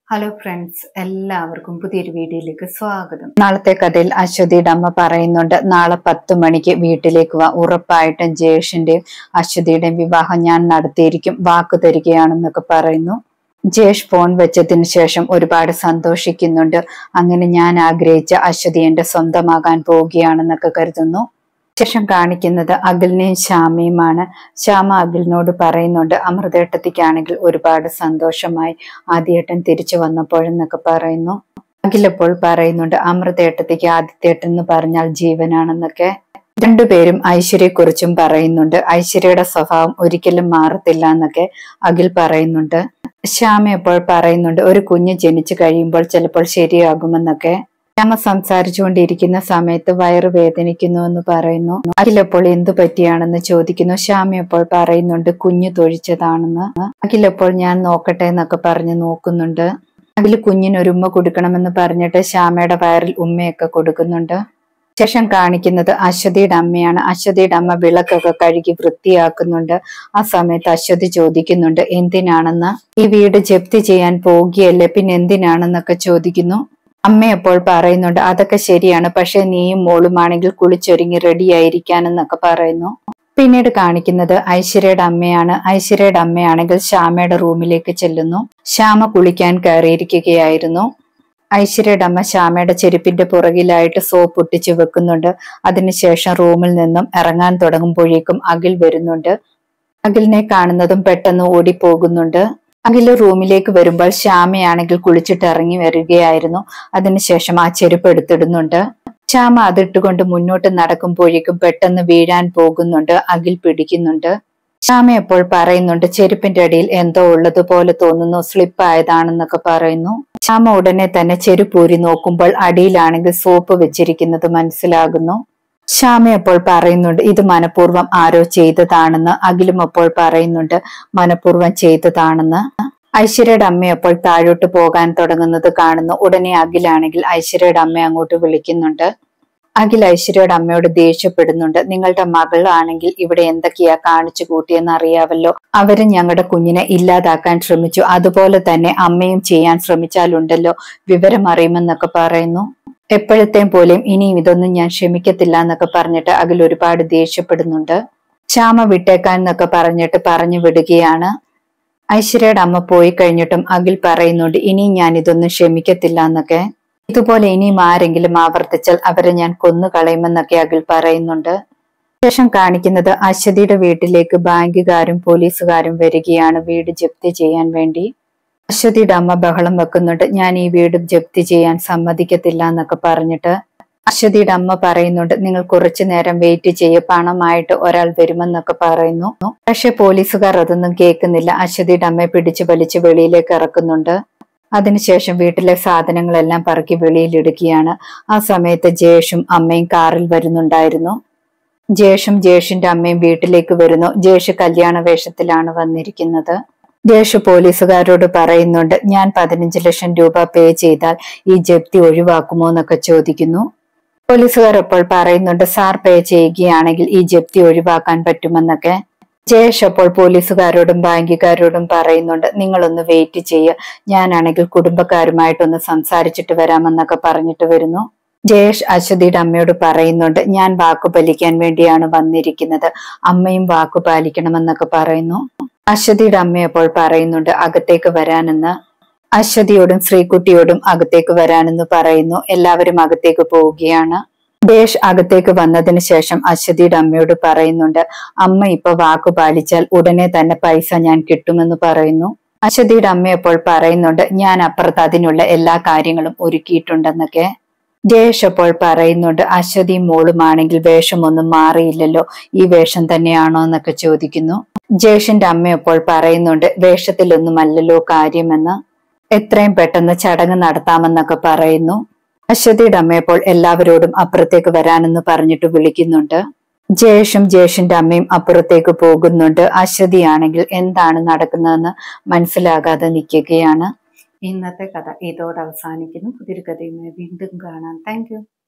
Hello friends, എല്ലാവർക്കും പുതിയൊരു വീഡിയോയിലേക്ക് സ്വാഗതം. നാളത്തെ കഥയിൽ അശ്വതിയുടെ അമ്മ പറയുന്നുണ്ട്, നാളെ 10 മണിക്ക് വീട്ടിലേക്ക് വാ, ഉറപ്പായിട്ടും ജയേഷിന്റെയും അശ്വതിയുടെയും വിവാഹം ഞാൻ നടത്തിയിരിക്കും, വാക്ക് തരികയാണെന്നൊക്കെ പറയുന്നു. ജയേഷ് ഫോൺ വെച്ചതിന് ശേഷം ഒരുപാട് സന്തോഷിക്കുന്നുണ്ട്. അങ്ങനെ ഞാൻ ആഗ്രഹിച്ച അശ്വതി എന്റെ സ്വന്തമാകാൻ പോവുകയാണെന്നൊക്കെ കരുതുന്നു. ശേഷം കാണിക്കുന്നത് അഖിലിനെയും ശ്യാമയുമാണ്. ശ്യാമ അഖിലിനോട് പറയുന്നുണ്ട്, അമൃതേട്ടത്തിക്കാണെങ്കിൽ ഒരുപാട് സന്തോഷമായി ആദ്യേട്ടൻ തിരിച്ചു വന്നപ്പോഴെന്നൊക്കെ പറയുന്നു. അഖിൽ അപ്പോൾ പറയുന്നുണ്ട്, അമൃതേട്ടത്തിക്ക് ആദിത്യേട്ടൻ എന്ന് പറഞ്ഞാൽ ജീവനാണെന്നൊക്കെ. രണ്ടുപേരും ഐശ്വര്യയെക്കുറിച്ചും പറയുന്നുണ്ട്. ഐശ്വര്യയുടെ സ്വഭാവം ഒരിക്കലും മാറത്തില്ല എന്നൊക്കെ അഖിൽ പറയുന്നുണ്ട്. ശ്യാമ അപ്പോൾ പറയുന്നുണ്ട്, ഒരു കുഞ്ഞ് ജനിച്ചു കഴിയുമ്പോൾ ചിലപ്പോൾ ശരിയാകുമെന്നൊക്കെ. ശ്യാമ സംസാരിച്ചുകൊണ്ടിരിക്കുന്ന സമയത്ത് വയറ് വേദനിക്കുന്നു എന്ന് പറയുന്നു. അഖിലപ്പോൾ എന്തു പറ്റിയാണെന്ന് ചോദിക്കുന്നു. ശ്യാമ അപ്പോൾ പറയുന്നുണ്ട്, കുഞ്ഞു തൊഴിച്ചതാണെന്ന്. അഖിലപ്പോൾ ഞാൻ നോക്കട്ടെ എന്നൊക്കെ പറഞ്ഞ് നോക്കുന്നുണ്ട്. അഖിൽ കുഞ്ഞിനൊരു ഉമ്മ കൊടുക്കണമെന്ന് പറഞ്ഞിട്ട് ശ്യാമയുടെ വയറിൽ ഉമ്മയൊക്കെ കൊടുക്കുന്നുണ്ട്. ശേഷം കാണിക്കുന്നത് അശ്വതിയുടെ അമ്മയാണ്. അശ്വതിയുടെ അമ്മ വിളക്കൊക്കെ കഴുകി വൃത്തിയാക്കുന്നുണ്ട്. ആ സമയത്ത് അശ്വതി ചോദിക്കുന്നുണ്ട്, എന്തിനാണെന്ന്. ഈ വീട് ജപ്തി ചെയ്യാൻ പോകുകയല്ലേ, പിന്നെ എന്തിനാണെന്നൊക്കെ ചോദിക്കുന്നു. അമ്മ അപ്പോൾ പറയുന്നുണ്ട്, അതൊക്കെ ശരിയാണ്, പക്ഷെ നീയും മോളുമാണെങ്കിൽ കുളിച്ചൊരുങ്ങി റെഡി ആയിരിക്കാനെന്നൊക്കെ പറയുന്നു. പിന്നീട് കാണിക്കുന്നത് ഐശ്വര്യയുടെ അമ്മയാണ്. ഐശ്വര്യയുടെ അമ്മയാണെങ്കിൽ ശ്യാമയുടെ റൂമിലേക്ക് ചെല്ലുന്നു. ശ്യാമ കുളിക്കാൻ കയറിയിരിക്കുകയായിരുന്നു. ഐശ്വര്യയുടെ അമ്മ ശ്യാമയുടെ ചെരുപ്പിന്റെ പുറകിലായിട്ട് സോപ്പ് ഒട്ടിച്ചു വെക്കുന്നുണ്ട്. അതിനുശേഷം റൂമിൽ നിന്നും ഇറങ്ങാൻ തുടങ്ങുമ്പോഴേക്കും അഖിൽ വരുന്നുണ്ട്. അഖിലിനെ കാണുന്നതും പെട്ടെന്ന് ഓടിപ്പോകുന്നുണ്ട്. അഖില് റൂമിലേക്ക് വരുമ്പോൾ ശ്യാമയാണെങ്കിൽ കുളിച്ചിട്ട് ഇറങ്ങി വരികയായിരുന്നു. അതിനുശേഷം ആ ചെരുപ്പ് എടുത്തിടുന്നുണ്ട്. ശ്യാമ അതിട്ടുകൊണ്ട് മുന്നോട്ട് നടക്കുമ്പോഴേക്കും പെട്ടെന്ന് വീഴാൻ പോകുന്നുണ്ട്. അഖിൽ പിടിക്കുന്നുണ്ട്. ശ്യാമ അപ്പോൾ പറയുന്നുണ്ട്, ചെരുപ്പിന്റെ അടിയിൽ എന്തോ ഉള്ളതുപോലെ തോന്നുന്നു, സ്ലിപ്പ് ആയതാണെന്നൊക്കെ പറയുന്നു. ശ്യാമ ഉടനെ തന്നെ ചെരുപ്പൂരി നോക്കുമ്പോൾ അടിയിലാണെങ്കിൽ സോപ്പ് വെച്ചിരിക്കുന്നത് മനസ്സിലാകുന്നു. ശ്യാമ അപ്പോൾ പറയുന്നുണ്ട്, ഇത് മനഃപൂർവ്വം ആരോ ചെയ്തതാണെന്ന്. അഖിലും അപ്പോൾ പറയുന്നുണ്ട്, മനഃപൂർവ്വം ചെയ്തതാണെന്ന്. ഐശ്വര്യയുടെ അമ്മ അപ്പോൾ താഴോട്ട് പോകാൻ തുടങ്ങുന്നത് കാണുന്നു. ഉടനെ അഖിലാണെങ്കിൽ ഐശ്വര്യയുടെ അമ്മയെ അങ്ങോട്ട് വിളിക്കുന്നുണ്ട്. അഖിൽ ഐശ്വര്യയുടെ അമ്മയോട് ദേഷ്യപ്പെടുന്നുണ്ട്, നിങ്ങളുടെ മകളാണെങ്കിൽ ഇവിടെ എന്തൊക്കെയാ കാണിച്ചു കൂട്ടിയെന്ന് അറിയാവല്ലോ. അവര് ഞങ്ങളുടെ കുഞ്ഞിനെ ഇല്ലാതാക്കാൻ ശ്രമിച്ചു, അതുപോലെ തന്നെ അമ്മയും ചെയ്യാൻ ശ്രമിച്ചാലുണ്ടല്ലോ, വിവരം അറിയുമെന്നൊക്കെ പറയുന്നു. എപ്പോഴത്തെയും പോലെയും ഇനിയും ഇതൊന്നും ഞാൻ ക്ഷമിക്കത്തില്ല എന്നൊക്കെ പറഞ്ഞിട്ട് അഖിൽ ഒരുപാട് ദേഷ്യപ്പെടുന്നുണ്ട്. ശ്യാമ വിട്ടേക്കാൻ എന്നൊക്കെ പറഞ്ഞിട്ട് പറഞ്ഞു വിടുകയാണ്. ഐശ്വര്യയുടെ അമ്മ പോയി കഴിഞ്ഞിട്ടും അഖിൽ പറയുന്നുണ്ട്, ഇനിയും ഞാൻ ഇതൊന്നും ക്ഷമിക്കത്തില്ല എന്നൊക്കെ. ഇതുപോലെ ഇനിയും ആരെങ്കിലും ആവർത്തിച്ചാൽ അവരെ ഞാൻ കൊന്നു കളയുമെന്നൊക്കെ അഖിൽ പറയുന്നുണ്ട്. ശേഷം കാണിക്കുന്നത് അശ്വതിയുടെ വീട്ടിലേക്ക് ബാങ്കുകാരും പോലീസുകാരും വരികയാണ് വീട് ജപ്തി ചെയ്യാൻ വേണ്ടി. അശ്വതിയുടെ അമ്മ ബഹളം വെക്കുന്നുണ്ട്, ഞാൻ ഈ വീട് ജപ്തി ചെയ്യാൻ സമ്മതിക്കത്തില്ല എന്നൊക്കെ പറഞ്ഞിട്ട്. അശ്വതിയുടെ അമ്മ പറയുന്നുണ്ട്, നിങ്ങൾ കുറച്ചു നേരം വെയിറ്റ് ചെയ്യ, പണമായിട്ട് ഒരാൾ വരുമെന്നൊക്കെ പറയുന്നു. പക്ഷെ പോലീസുകാർ അതൊന്നും കേൾക്കുന്നില്ല. അശ്വതിയുടെ അമ്മയെ പിടിച്ചു വലിച്ച് വെളിയിലേക്ക് ഇറക്കുന്നുണ്ട്. അതിനുശേഷം വീട്ടിലെ സാധനങ്ങളെല്ലാം പറക്കി വെളിയിലിടുകയാണ്. ആ സമയത്ത് ജയേഷും അമ്മയും കാറിൽ വരുന്നുണ്ടായിരുന്നു. ജയേഷും ജയേഷിന്റെ അമ്മയും വീട്ടിലേക്ക് വരുന്നു. ജയേഷ് കല്യാണ വേഷത്തിലാണ് വന്നിരിക്കുന്നത്. ജയേഷ് പോലീസുകാരോട് പറയുന്നുണ്ട്, ഞാൻ 15 ലക്ഷം രൂപ പേ ചെയ്താൽ ഈ ജപ്തി ഒഴിവാക്കുമോ എന്നൊക്കെ ചോദിക്കുന്നു. പോലീസുകാർ അപ്പോൾ പറയുന്നുണ്ട്, സാർ പേ ചെയ്യുകയാണെങ്കിൽ ഈ ജപ്തി ഒഴിവാക്കാൻ പറ്റുമെന്നൊക്കെ. ജയേഷ് അപ്പോൾ പോലീസുകാരോടും ബാങ്കുകാരോടും പറയുന്നുണ്ട്, നിങ്ങളൊന്ന് വെയിറ്റ് ചെയ്യുക, ഞാനാണെങ്കിൽ കുടുംബക്കാരുമായിട്ടൊന്ന് സംസാരിച്ചിട്ട് വരാമെന്നൊക്കെ പറഞ്ഞിട്ട് വരുന്നു. ജയേഷ് അശ്വതിയുടെ അമ്മയോട് പറയുന്നുണ്ട്, ഞാൻ വാക്കു പാലിക്കാൻ വേണ്ടിയാണ് വന്നിരിക്കുന്നത്, അമ്മയും വാക്കു പാലിക്കണമെന്നൊക്കെ പറയുന്നു. അശ്വതിയുടെ അമ്മ അപ്പോൾ പറയുന്നുണ്ട്, അകത്തേക്ക് വരാനെന്ന്. അശ്വതിയോടും ശ്രീകുട്ടിയോടും അകത്തേക്ക് വരാനെന്ന് പറയുന്നു. എല്ലാവരും അകത്തേക്ക് പോവുകയാണ്. ജയേഷ് അകത്തേക്ക് വന്നതിന് ശേഷം അശ്വതിയുടെ അമ്മയോട് പറയുന്നുണ്ട്, അമ്മ ഇപ്പൊ വാക്കു പാലിച്ചാൽ ഉടനെ തന്നെ പൈസ ഞാൻ കിട്ടുമെന്ന് പറയുന്നു. അശ്വതിയുടെ അമ്മ അപ്പോൾ പറയുന്നുണ്ട്, ഞാൻ അപ്പുറത്ത് അതിനുള്ള എല്ലാ കാര്യങ്ങളും ഒരുക്കിയിട്ടുണ്ടെന്നൊക്കെ. ജയേഷ് അപ്പോൾ പറയുന്നുണ്ട്, അശ്വതിയും മോളുമാണെങ്കിൽ വേഷമൊന്നും മാറിയില്ലല്ലോ, ഈ വേഷം തന്നെയാണോ എന്നൊക്കെ ചോദിക്കുന്നു. ജയേഷിന്റെ അമ്മ അപ്പോൾ പറയുന്നുണ്ട്, വേഷത്തിലൊന്നുമല്ലല്ലോ കാര്യമെന്ന്, എത്രയും പെട്ടെന്ന് ചടങ്ങ് നടത്താമെന്നൊക്കെ പറയുന്നു. അശ്വതിയുടെ അമ്മ അപ്പോൾ എല്ലാവരോടും അപ്പുറത്തേക്ക് വരാനെന്ന് പറഞ്ഞിട്ട് വിളിക്കുന്നുണ്ട്. ജയേഷും ജയേഷിന്റെ അമ്മയും അപ്പുറത്തേക്ക് പോകുന്നുണ്ട്. അശ്വതിയാണെങ്കിൽ എന്താണ് നടക്കുന്നതെന്ന് മനസ്സിലാകാതെ നിൽക്കുകയാണ്. ഇന്നത്തെ കഥ ഇതോടെ അവസാനിക്കുന്നു. പുതിയൊരു കഥയുമായി വീണ്ടും കാണാം. Thank U.